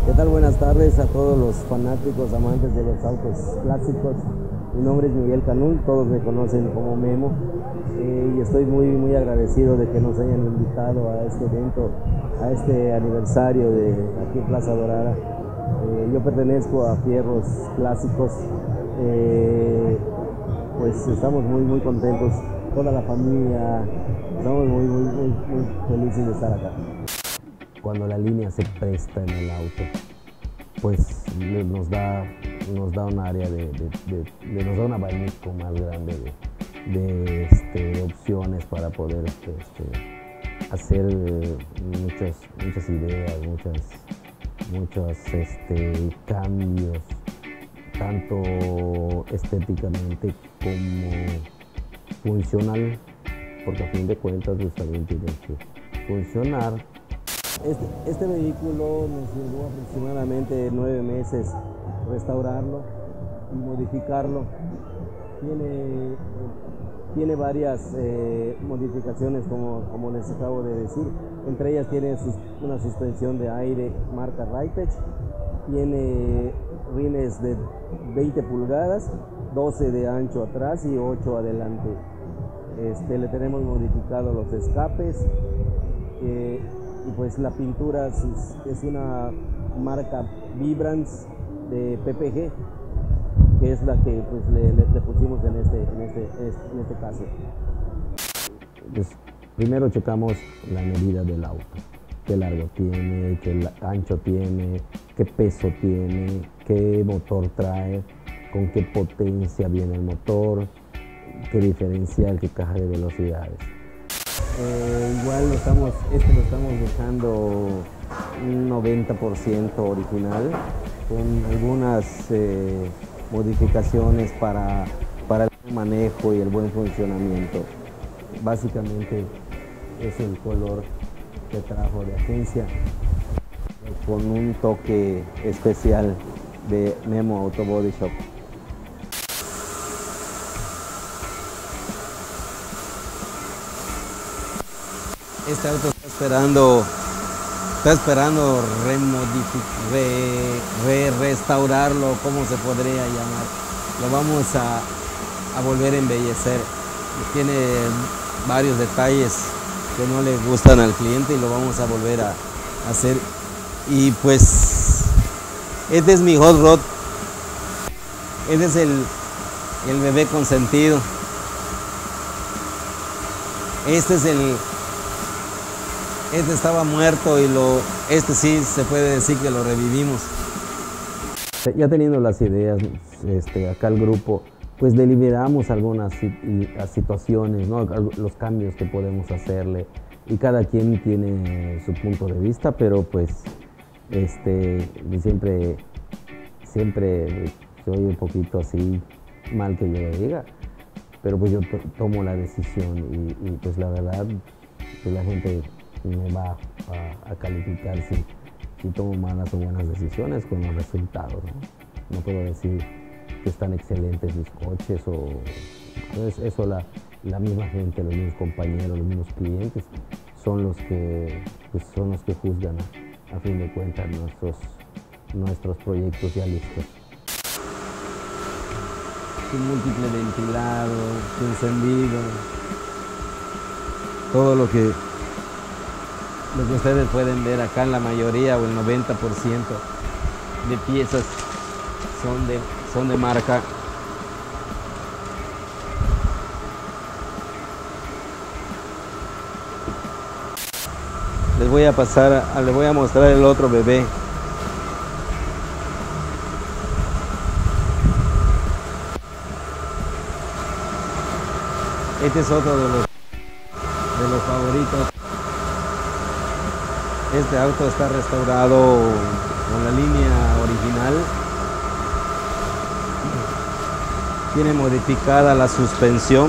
¿Qué tal? Buenas tardes a todos los fanáticos, amantes de los autos clásicos. Mi nombre es Miguel Canul, todos me conocen como Memo, y estoy muy agradecido de que nos hayan invitado a este evento, a este aniversario de aquí en Plaza Dorada. Yo pertenezco a Fierros Clásicos, pues estamos muy contentos, toda la familia, estamos muy felices de estar acá. Cuando la línea se presta en el auto, pues nos da un área nos da un abanico más grande de opciones para poder hacer muchas ideas, muchos cambios, tanto estéticamente como funcional, porque a fin de cuentas pues, también tiene que funcionar. Este vehículo nos llevó aproximadamente 9 meses restaurarlo y modificarlo. Tiene varias modificaciones como les acabo de decir. Entre ellas tiene una suspensión de aire marca Ritech, tiene rines de 20 pulgadas, 12 de ancho atrás y 8 adelante. Le tenemos modificado los escapes. Y pues la pintura es una marca Vibrance de PPG, que es la que pues, le pusimos en este caso. Pues, primero checamos la medida del auto, qué largo tiene, qué ancho tiene, qué peso tiene, qué motor trae, con qué potencia viene el motor, qué diferencial, qué caja de velocidades. Igual lo estamos dejando un 90% original, con algunas modificaciones para el buen manejo y el buen funcionamiento. Básicamente es el color que trajo de agencia, con un toque especial de Memo Auto Body Shop. Este auto está esperando restaurarlo, ¿cómo se podría llamar? Lo vamos a volver a embellecer. Tiene varios detalles que no le gustan al cliente y lo vamos a volver a hacer. Y pues, este es mi hot rod. Este es el bebé consentido. Este estaba muerto y este sí se puede decir que lo revivimos. Ya teniendo las ideas, acá el grupo, pues deliberamos algunas situaciones, ¿no? Los cambios que podemos hacerle, y cada quien tiene su punto de vista, pero pues siempre se oye un poquito así mal que yo lo diga, pero pues yo tomo la decisión y pues la verdad pues la gente me va a calificar si tomo malas o buenas decisiones con los resultados, ¿no? No puedo decir que están excelentes mis coches o eso la misma gente, los mismos compañeros, los mismos clientes son los que juzgan a fin de cuentas nuestros proyectos ya listos. Su múltiple ventilado, su encendido, todo lo que ustedes pueden ver acá, en la mayoría o el 90% de piezas son de marca. Les voy a mostrar el otro bebé. Este es otro de los favoritos. Este auto está restaurado con la línea original. Tiene modificada la suspensión.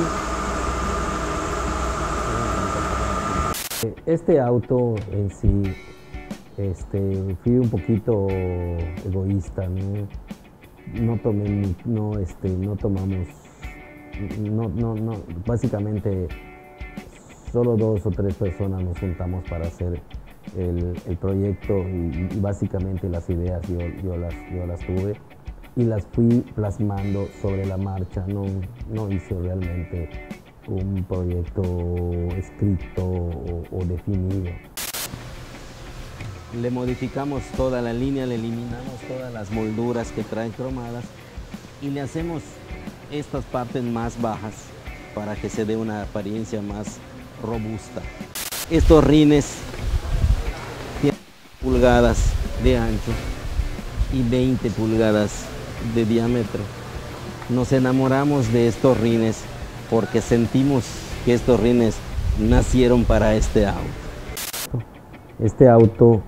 Este auto en sí, fui un poquito egoísta, ¿no? Básicamente solo 2 o 3 personas nos juntamos para hacer el proyecto y básicamente las ideas yo las tuve y las fui plasmando sobre la marcha. No hice realmente un proyecto escrito o definido. Le modificamos toda la línea, le eliminamos todas las molduras que traen cromadas y le hacemos estas partes más bajas para que se dé una apariencia más robusta. Estos rines tienen pulgadas de ancho y 20 pulgadas de diámetro. Nos enamoramos de estos rines porque sentimos que estos rines nacieron para este auto. Este auto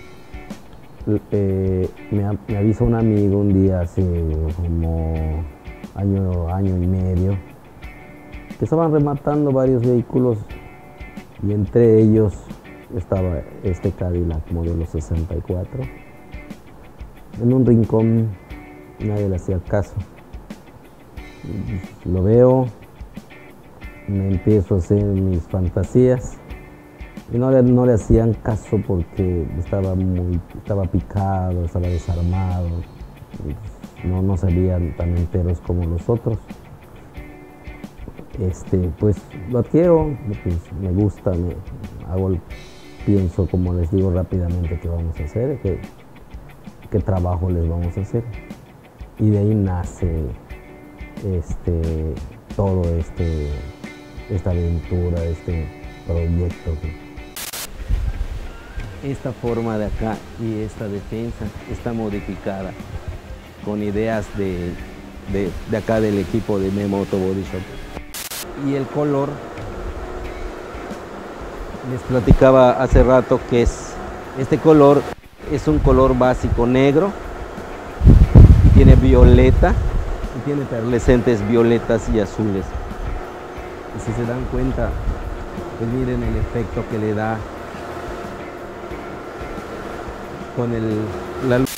me avisa un amigo un día hace como año y medio que estaban rematando varios vehículos y entre ellos estaba este Cadillac modelo 64. En un rincón nadie le hacía caso. Lo veo, me empiezo a hacer mis fantasías y no le hacían caso porque estaba picado, estaba desarmado, no salían tan enteros como los otros. Pues lo adquiero, pues me gusta, pienso, como les digo rápidamente, qué vamos a hacer, qué trabajo les vamos a hacer. Y de ahí nace todo esta aventura, este proyecto. Esta forma de acá y esta defensa está modificada con ideas de acá del equipo de Memo Auto Body Shop. Y el color, les platicaba hace rato que este color es un color básico negro, tiene violeta y tiene perlescentes violetas y azules. Y si se dan cuenta, pues miren el efecto que le da con la luz.